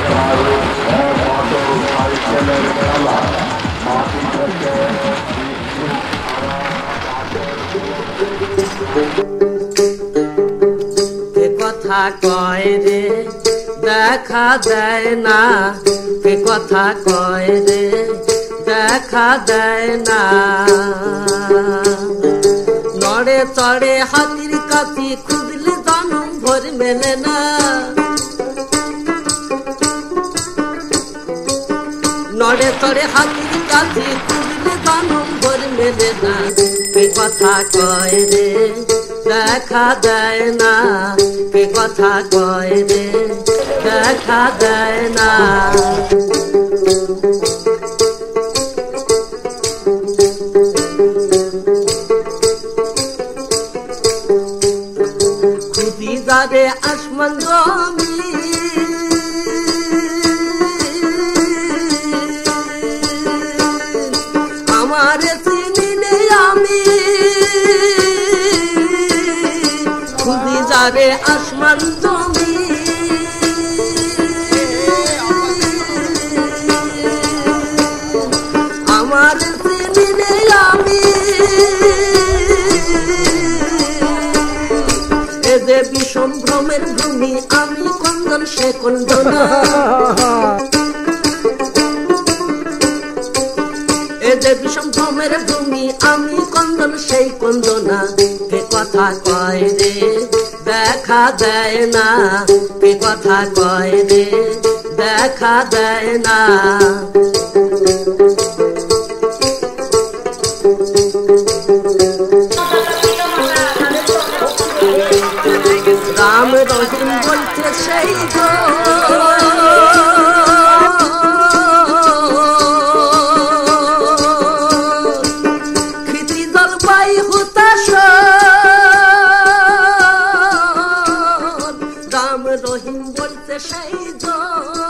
কথা কয় রে দেখা দেয় না, কে কথা কয় রে দেখা দেয় না। নড়ে চড়ে হাতির কাছি খুঁজলে জনম ভর মেলে না। নড়ে চড়ে হাতির কাছি খুঁজলে জনম ভর মেলে না। কে কথা কয় রে দেখা দেয় না, কে কথা কয় রে দেখা দেয় না। খুদি যারে আসমান জমি আমারে চিনিলে আমি, খুদি যারে আসমান জমি আমারে চিনিলে আমি। এ যে বিষম ভ্রমের ভূমি আমি কন্দন সে কন্দনা। এ যে বিষম ভ্রমের ভূমি আমি কন্দন সেই কন্দনা। কে কথা কয় রে দেখা দেয় না, কে কথা কয় রে দেখা দেয় না। রাম রহিম বলতে সেই গো খিদি জলবাই হুতাশ। রাম রহিম বলতে সেই গো